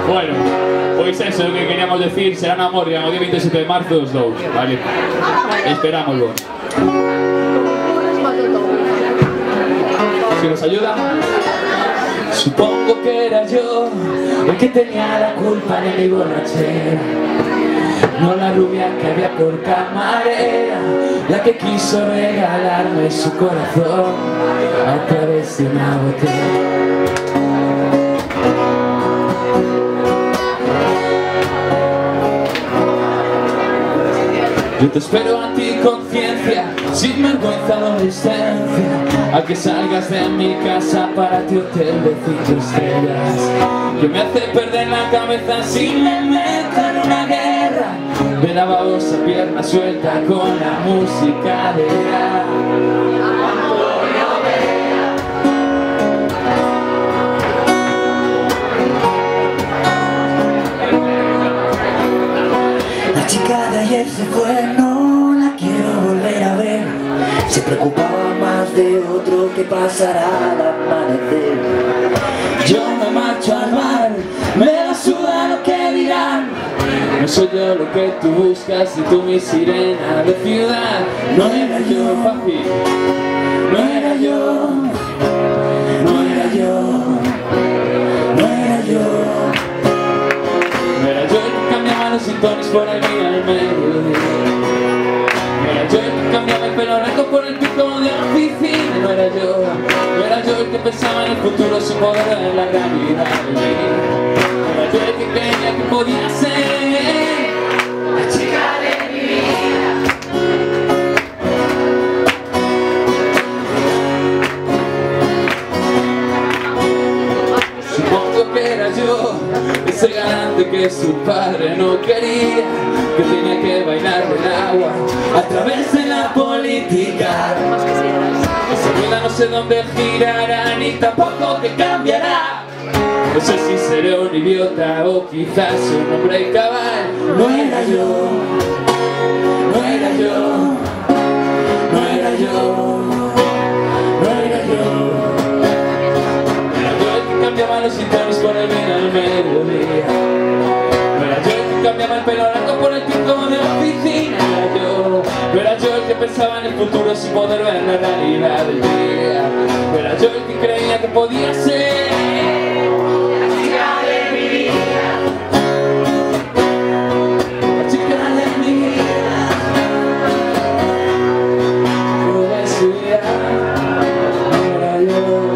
Bueno, pues eso es lo que queríamos decir. Será una Morgan el día 27 de marzo os dous, vale? Esperámoslo. Si nos ayuda. Supongo que era yo el que tenía la culpa de mi borrachera, no la rubia que había por camarera, la que quiso regalarme su corazón a través de una botella. Yo te espero a ti, conciencia, sin vergüenza adolescencia, a que salgas de mi casa para tu hotel de 5 estrellas. Que me hace perder la cabeza si me meto en una guerra de la babosa pierna suelta con la música de La chica de ayer se fue, no la quiero volver a ver. Se preocupaba más de otro que pasará al amanecer. Yo me marcho al mar, me la suda lo que dirán. No soy yo lo que tú buscas y tú mi sirena de ciudad. No era yo, papi, no era yo, no era yo, no era yo. No era yo el que cambiaba los sintones por el día al mediodía. No era yo el que cambiaba el pelo blanco por el pico de la oficina. No era yo, no era yo el que pensaba en el futuro sin poder ver la realidad de mí. No era yo el que creía que podía ser la chica de mi vida. Supongo que era yo ese galante que su padre no quería, que tenía que bailar del agua a través de la política. Esa rueda no sé dónde girará ni tampoco que cambiará. No sé si seré un idiota o quizás un hombre cabal. No era yo, no era yo, no era yo, no era yo. Cambiaba los sintones por el vino al mediodía. No era yo el que cambiaba el pelo blanco por el pico de la oficina. No era yo el que pensaba en el futuro sin poder ver la realidad del día. No era yo el que creía que podía ser la chica de mi vida. La chica de mi vida. Por eso ya no era yo.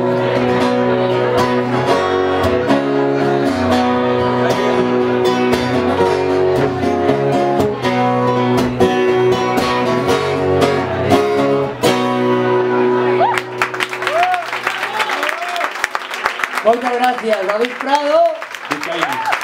Muchas gracias, David Prado.